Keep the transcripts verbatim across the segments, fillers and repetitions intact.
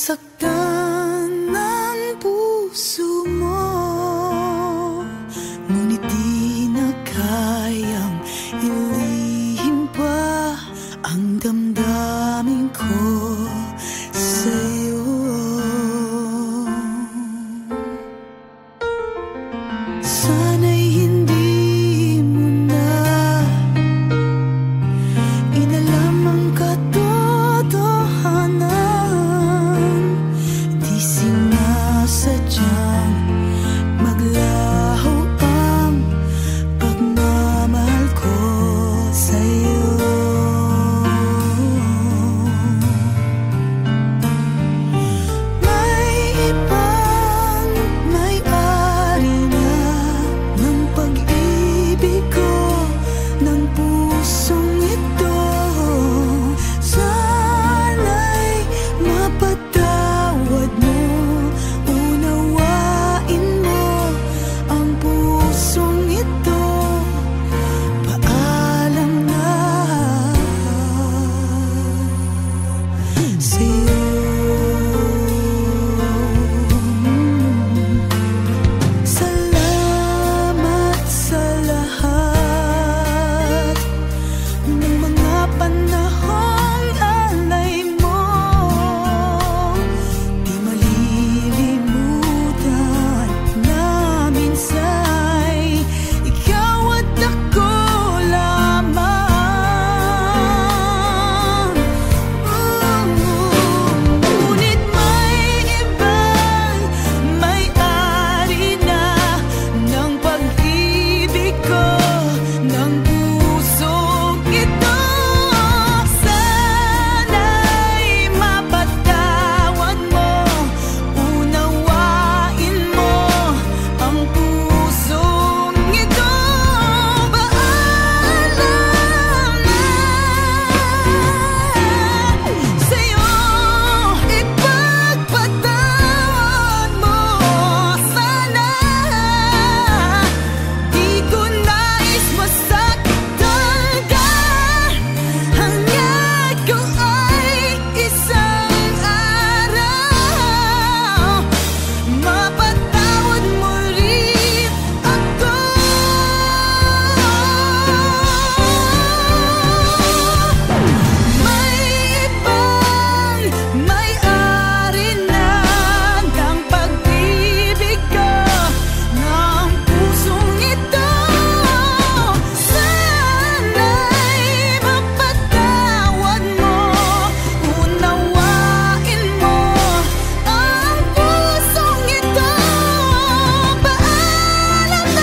Nasaktan ng puso mo, ngunit di na kayang ilihim pa ang damdamin ko sa'yo. Sana'y hindi mo na inalam ang katotohanan. Di sinasadyang maglaho ang pagmamahal ko sa'yo. May ibang may-ari na ng pag-ibig ko, ng pusong ito. Sana'y mapatawad mo, unawain mo ang pusong ito. Paalam na sa'yo. Salamat sa lahat ng mga panahong alay mo. Di malilimutan na minsa'y ikaw at ako lamang. Ngunit may ibang may-ari na ng pag-ibig ko, ng pusong ito. Sana'y mapatawad mo, unawain mo ang pusong ito. Paalam na sa'yo, ipagpatawad mo. Sana di ko nais masaktan ka, hangga't ko ay isang araw mapatawad mo rin ako. May ibang may-ari na ng pag-ibig ko, ng pusong ito. Sana'y mapatawad mo, unawain mo ang pusong ito. Paalam na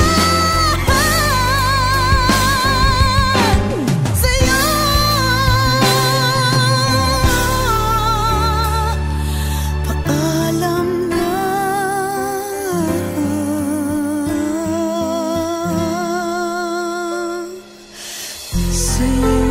sa'yo. Paalam na sa'yo.